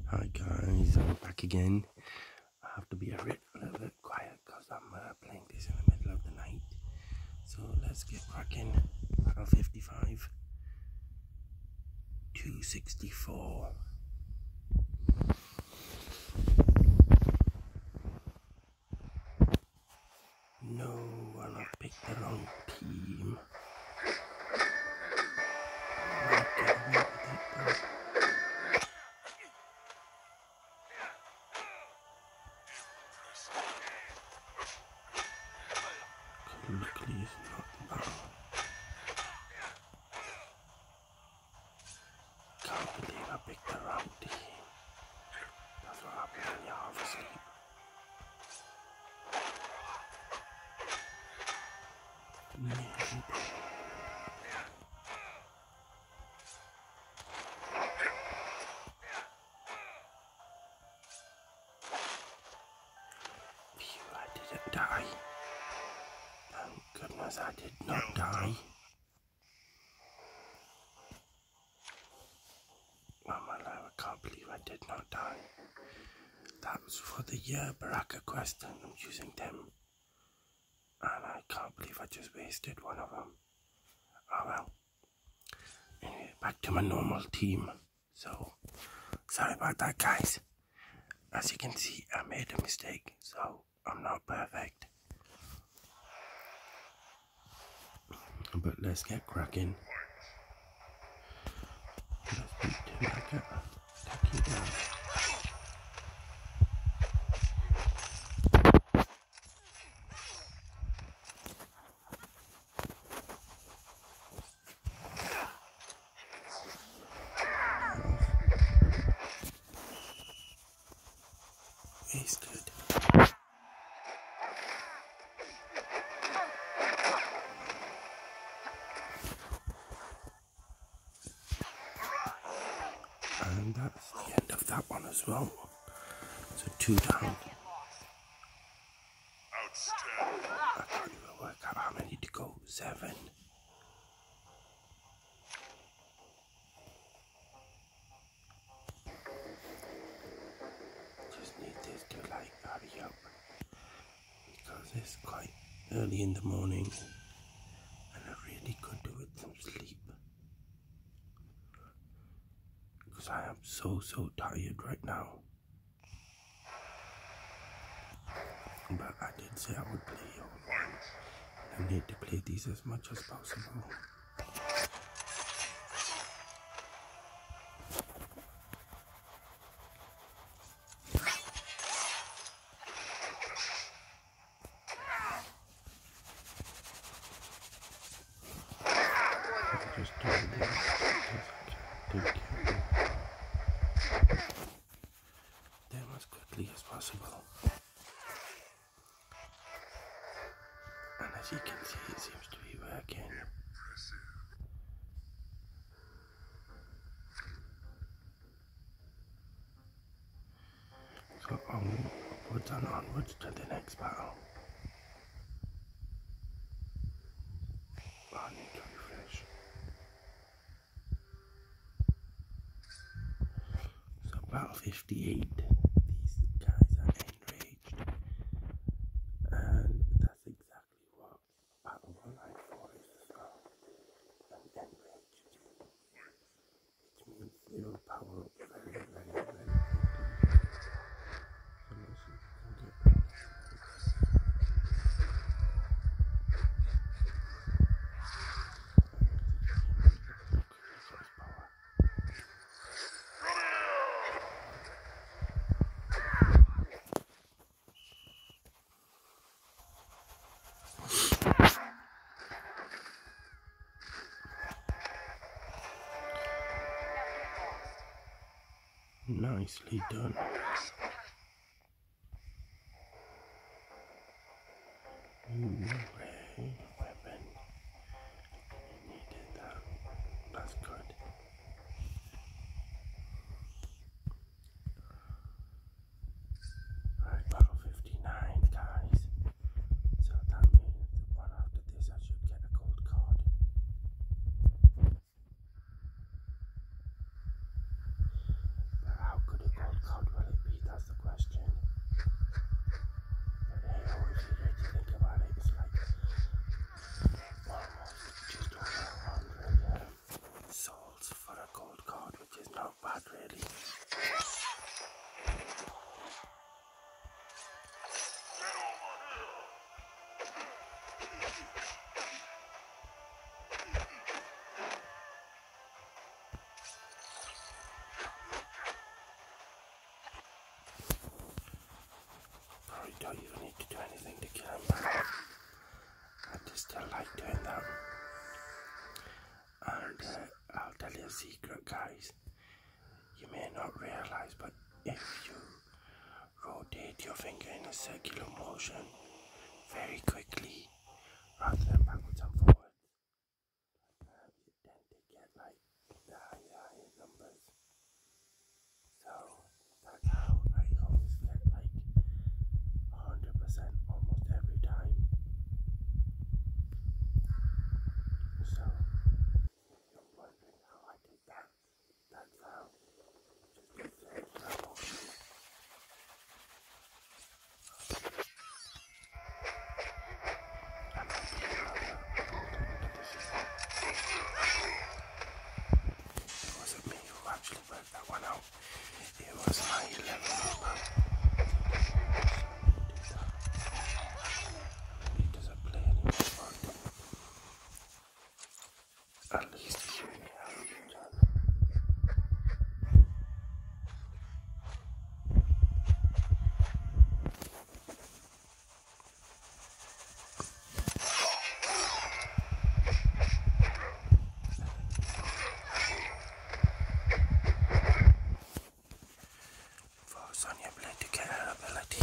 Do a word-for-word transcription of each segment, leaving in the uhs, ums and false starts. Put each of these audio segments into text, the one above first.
Hi guys, I'm back again. I have to be a, bit, a little bit quiet because I'm uh, playing this in the middle of the night. So let's get cracking. Battle fifty-five, two sixty-four. No, I picked the wrong team. Luckily it's not now. Can't believe I picked the wrong team. That's what happens when you're half asleep. Nearly there. Phew, I didn't die. Thank goodness I did not die. Oh my life, I can't believe I did not die. That was for the uh, Baraka quest and I'm using them. And I can't believe I just wasted one of them. Oh well. Anyway, back to my normal team. So, sorry about that guys. As you can see, I made a mistake. So, I'm not perfect. But let's get cracking. Let's beat Baraka. Take you down. Wasted. And that's the end of that one as well. So two down. I can't even work out how many to go. Seven. Just need this to like hurry up because it's quite early in the morning and I really could do with some sleep because I am so so tired right now. But I did say I would play all one. I need to play these as much as possible. Just do this as them as quickly as possible. And as you can see, it seems to be working. So onwards and onwards to the next battle. I need to refresh. So battle fifty-eight. These guys are enraged. And that's exactly what battle one ninety-four is as well. An enraged. Which means they will power up very, very, very quickly. So let's see if we can get that. Nicely done. Ooh, hey, weapon. Needed that. That's good. Alright, battle fifty-nine, guys. So that means the one after this I should get a gold card. But how could a gold to do anything to kill him, but I just still like doing that. And uh, I'll tell you a secret, guys. You may not realise, but if you rotate your finger in a circular motion very quickly, rather than backwards and forwards, uh, you tend to get like the higher, higher numbers. So that's how I always get like one hundred percent almost every time. So if you're wondering how I did that, that's how. Just get circular motion. It wasn't me who actually worked that one out. It was my eleven number. He doesn't play anymore, but at least he showed me how it's done. For Sonya Blade to get her ability.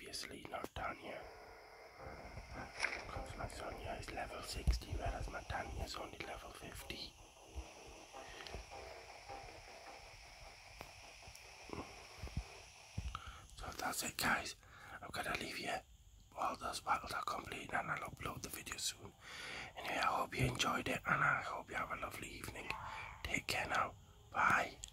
obviously not down here. Because my Sonia is level sixty, whereas my Tanya is only level fifty. So that's it, guys. I'm gonna leave you. All those battles are complete and I'll upload the video soon. Anyway, I hope you enjoyed it and I hope you have a lovely evening. Take care now. Bye.